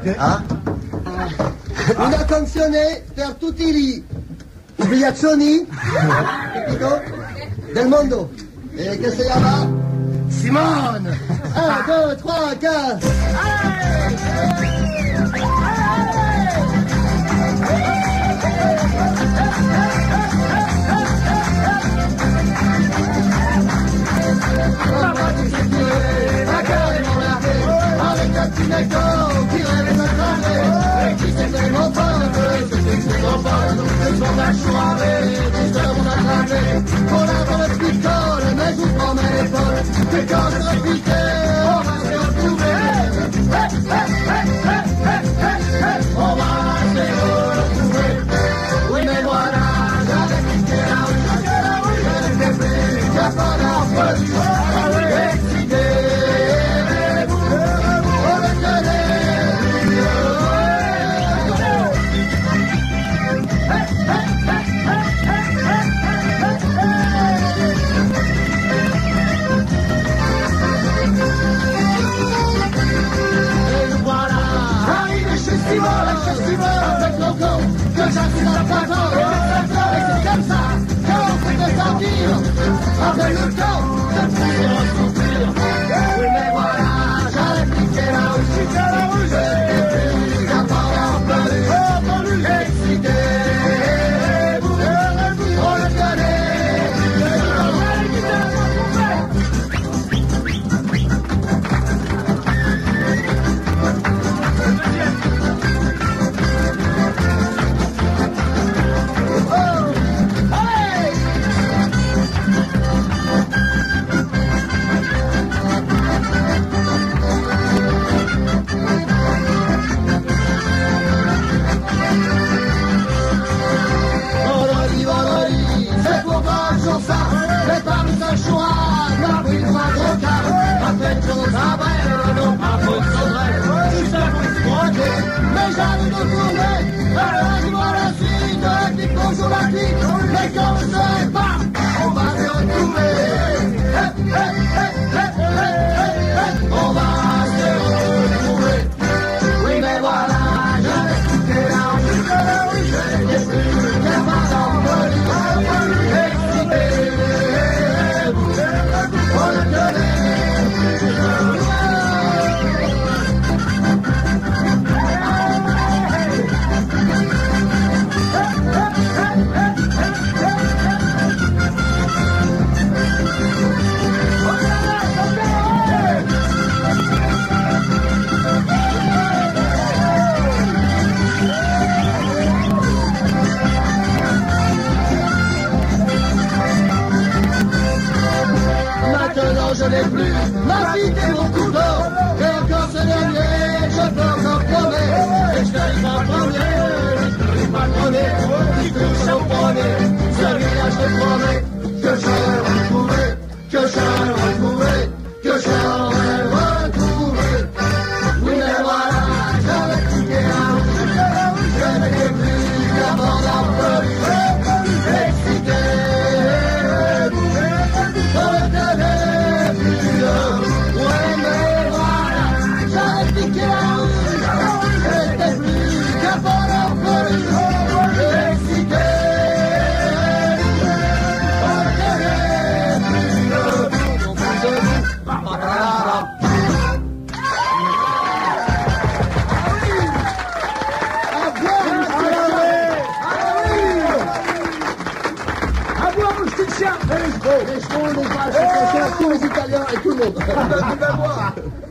Ah? Una canzone per tutti gli ubriaconi del mondo che si chiama Simone. 1, 2, 3, 4. Qui rêve de trajet, et qui s'est fait mon pote, mon pote, nous sommes à choisir, nous sommes à trajet, on a dans le picole, mais je vous promets les potes, que quand je serai piqué, on va se retrouver, on va se retrouver, oui mais voilà, j'avais piqué la rue, je n'étais plus qu'à pas d'enfant, excité. Avec l'encore que j'assure la façon et c'est comme ça qu'on fait de sortir avec le temps de pouvoir souffrir. Oui mais voilà, j'avais piqué la rue, je n'étais plus qu'à parler en pelu, excité, on le connaît. Mais j'arrive de tourner, alors je vois la suite, et puis bonjour la suite, mais quand je serai pas, on va se retrouver, on va se retrouver, oui mais voilà, j'avais quitté la rue, je n'étais plus qu'à pas d'envol, excité, on le connaît. Je n'ai plus ma vie et mon couteau, et encore ce dernier, je peux encore promettre, et je n'arrive pas à premier, je n'arrive pas à premier, qui touche au premier, celui-là je te promets, que je vais retrouver, que je vais retrouver, que je vais retrouver. Oui mais voilà, j'avais quitté la rue, je n'étais plus qu'à bord d'un peu, excité, ouais mais voilà, j'avais piqué la rue, j'étais plus qu'à pas l'enfant, excité, on tenait plus on passe debout, À boire, mon petit chien. les chevaux, les vaches, tous les Italiens et tout le monde. Tu vas voir.